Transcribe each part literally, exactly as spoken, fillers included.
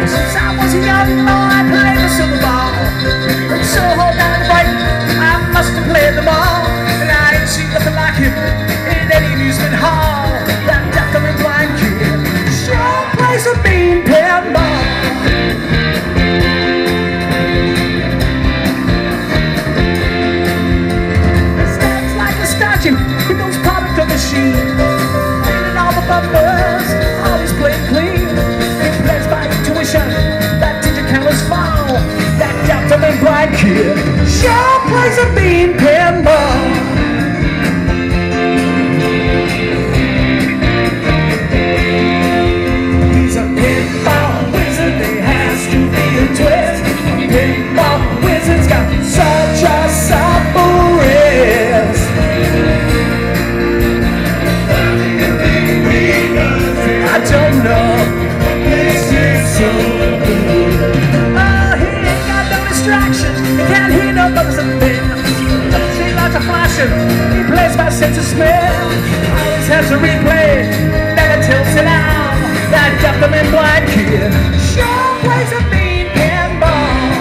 Since I was a young boy, I played the silver ball. But so hold down the right, I must have played them all. And I ain't seen nothing like him in any amusement hall. That deaf and blind kid sure plays a mean pinball. Stands like a statue, he goes product of machine. Cleaning all the bumpers, always playing clean. He plays by intuition, that digit counter's fall. That deaf and blind kid sure plays a mean pinball. He plays by sense of smell. Always has a replay, never tilts it out. That deaf and blind kid sure plays a mean pinball.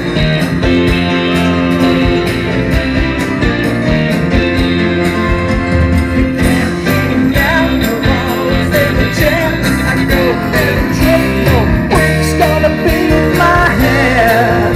You can't be down, the ball is in the jam. I go and trip, no week's gonna be in my hand.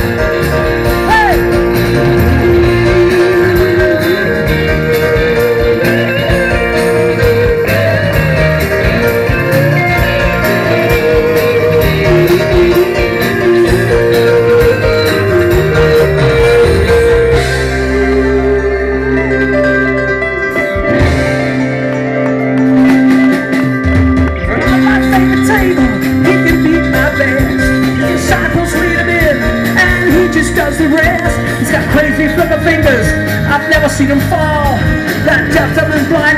Does the rest. He's got crazy flipper fingers, I've never seen him fall. That deaf and blind